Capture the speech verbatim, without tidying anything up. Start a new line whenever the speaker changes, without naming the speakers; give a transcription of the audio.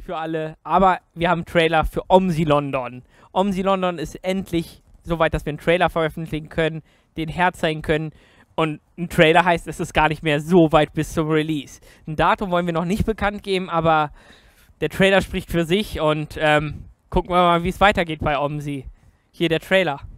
für alle. Aber wir haben einen Trailer für O M S I London. O M S I London ist endlich soweit, dass wir einen Trailer veröffentlichen können, den herzeigen können. Und ein Trailer heißt, es ist gar nicht mehr so weit bis zum Release. Ein Datum wollen wir noch nicht bekannt geben, aber der Trailer spricht für sich und ähm, gucken wir mal, wie es weitergeht bei O M S I. Hier der Trailer.